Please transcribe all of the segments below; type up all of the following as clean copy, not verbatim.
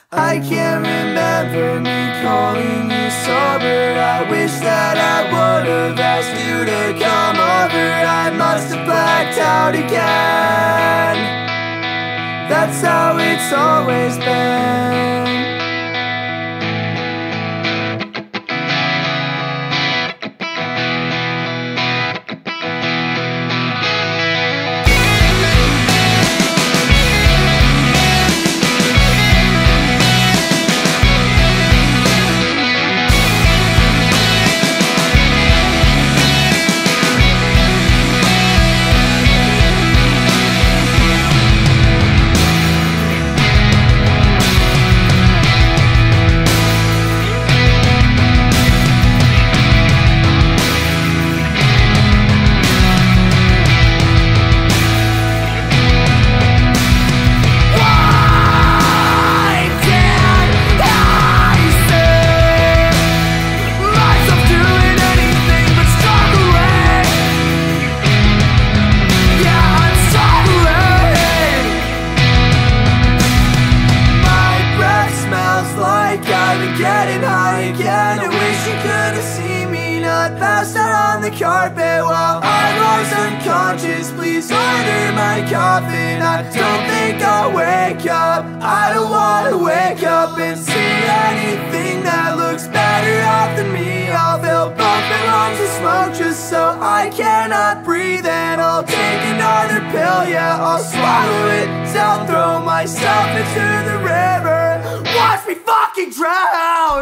I can't remember me calling you sober. I wish that I would've asked you to come over. I must have blacked out again. That's how it's always been. Getting high again. I wish you could've seen me not passed out on the carpet while I was unconscious. Please order my coffin. I don't think I'll wake up. I don't wanna wake up and see anything that looks better off than me. I'll fill pumping lungs with smoke just so I cannot breathe. And I'll take another pill, yeah, I'll swallow it. I'll throw myself into the river. Watch me fucking drown!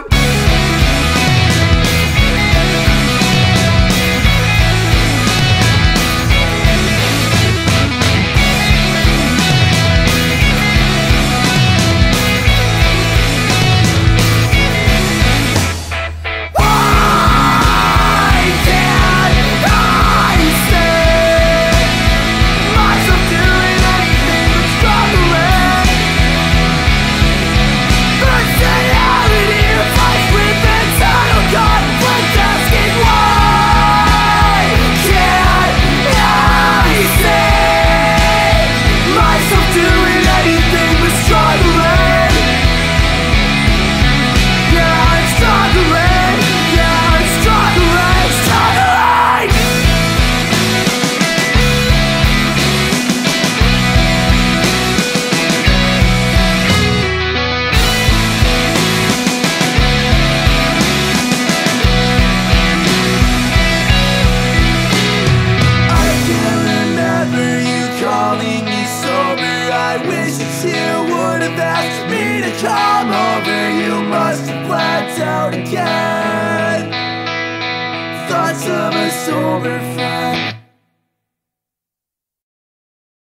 I wish that you would've asked me to come over. You must have blacked out again. Thoughts of a sober friend.